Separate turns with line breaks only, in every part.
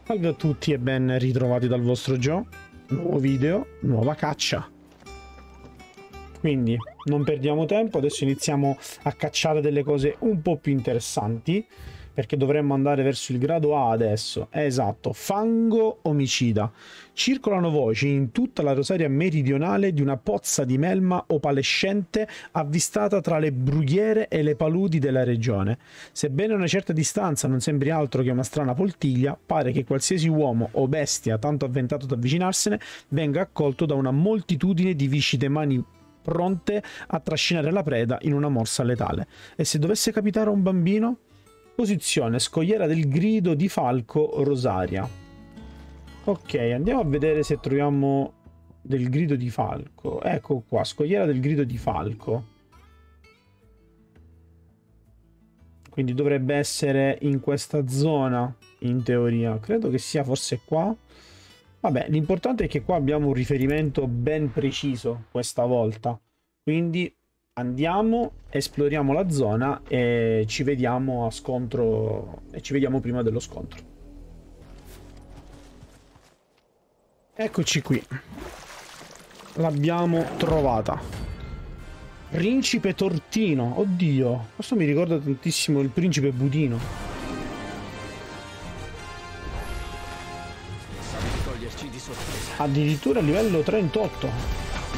Salve a tutti e ben ritrovati dal vostro Joe. Nuovo video, nuova caccia. Quindi non perdiamo tempo, adesso iniziamo a cacciare delle cose un po' più interessanti, perché dovremmo andare verso il grado A adesso. Esatto, fango omicida. Circolano voci in tutta la rosaria meridionale di una pozza di melma opalescente avvistata tra le brughiere e le paludi della regione. Sebbene a una certa distanza non sembri altro che una strana poltiglia, pare che qualsiasi uomo o bestia tanto avventato ad avvicinarsene venga accolto da una moltitudine di viscide mani pronte a trascinare la preda in una morsa letale. E se dovesse capitare a un bambino? Posizione scogliera del grido di falco Rosaria. Ok, andiamo a vedere se troviamo del grido di falco. Ecco qua, scogliera del grido di falco. Quindi dovrebbe essere in questa zona, in teoria. Credo che sia forse qua. Vabbè, l'importante è che qua abbiamo un riferimento ben preciso questa volta. Quindi andiamo, esploriamo la zona e ci vediamo a scontro. E ci vediamo prima dello scontro. Eccoci qui. L'abbiamo trovata. Principe Tortino. Oddio, questo mi ricorda tantissimo il principe Budino. Addirittura a livello 38.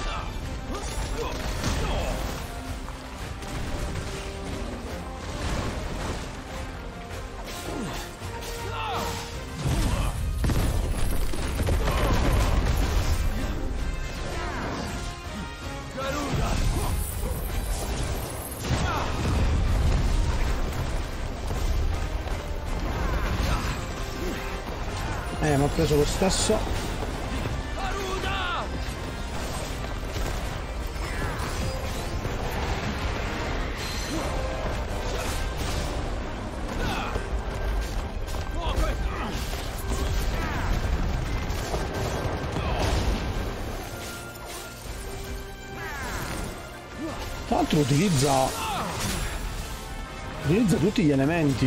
Mi ha preso lo stesso. Tra l'altro utilizza tutti gli elementi.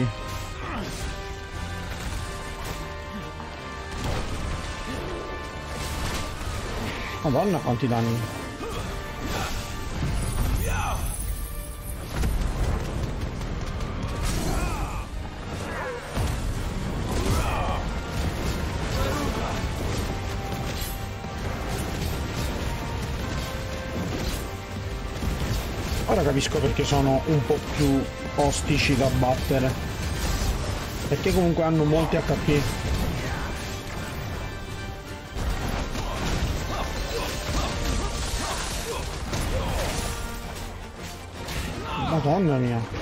Madonna quanti danni. Ora capisco perché sono un po' più ostici da battere. Perché comunque hanno molti HP. Madonna mia.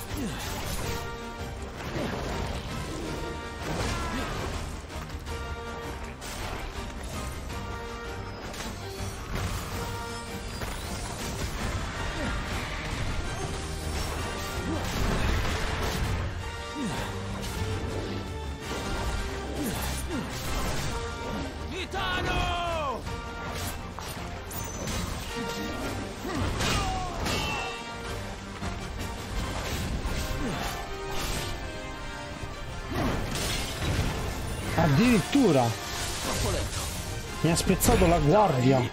Addirittura mi ha spezzato la guardia.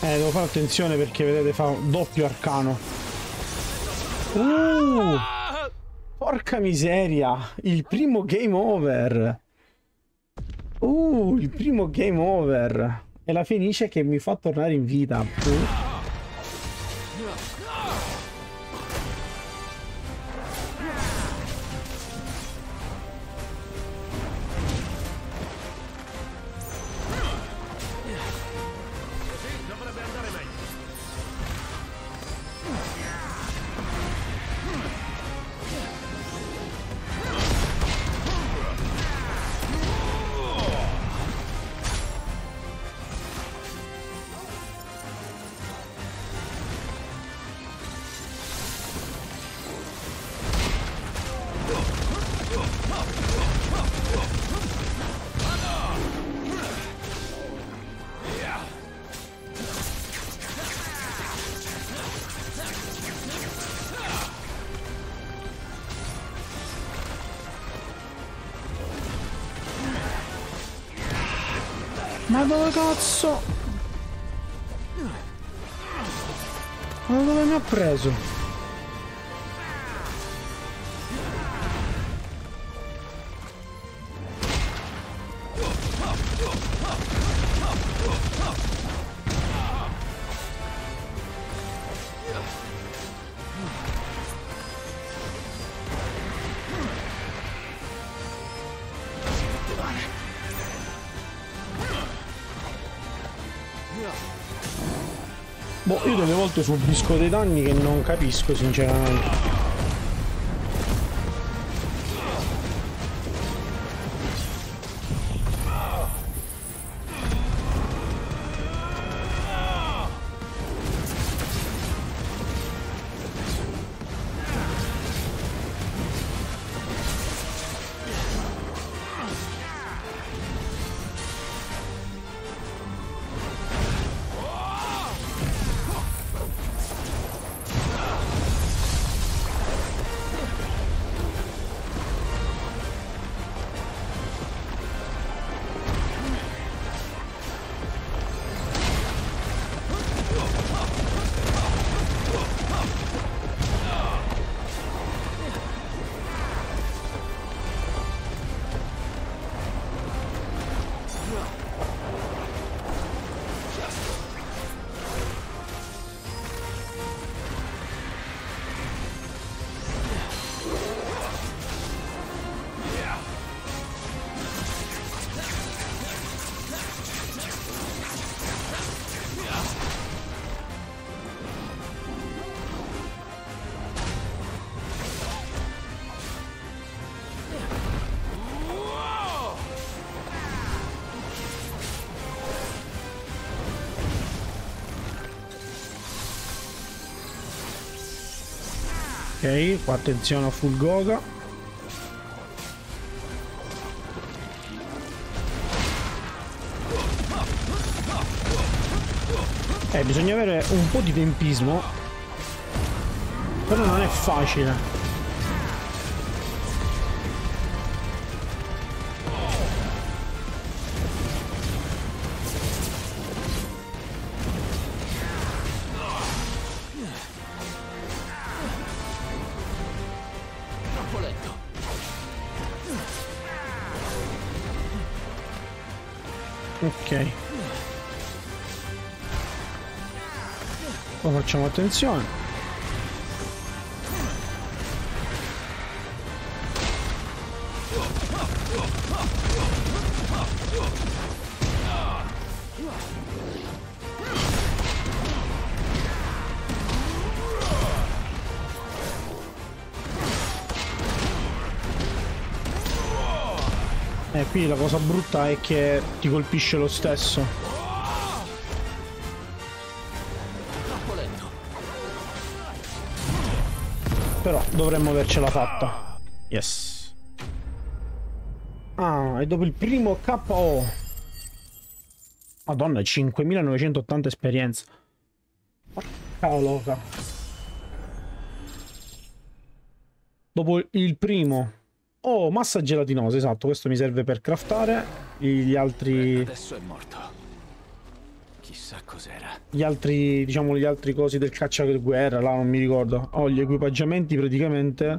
Devo fare attenzione perché vedete fa un doppio arcano. Porca miseria, il primo game over. Il primo game over. E la Fenice che mi fa tornare in vita. Ma dove cazzo? Ma dove mi ha preso? Boh, io delle volte subisco dei danni che non capisco sinceramente. Ok, qua attenzione a Fulgoga. Bisogna avere un po' di tempismo, però non è facile. Ok, poi facciamo attenzione. Qui la cosa brutta è che ti colpisce lo stesso. Però dovremmo avercela fatta. Yes. Ah, e dopo il primo KO. Madonna, 5980 esperienza. Porca loca. Dopo il primo. Oh, massa gelatinosa, esatto, questo mi serve per craftare gli altri...
Adesso è morto. Chissà cos'era.
Gli altri, diciamo, gli altri cosi del cacciaguerra, là non mi ricordo. Ho gli equipaggiamenti praticamente.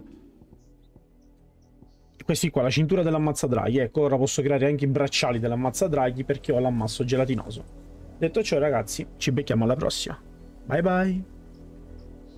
Questi qua, la cintura dell'ammazzadraghi. Ecco, ora posso creare anche i bracciali dell'ammazzadraghi perché ho l'ammasso gelatinoso. Detto ciò, ragazzi, ci becchiamo alla prossima. Bye bye.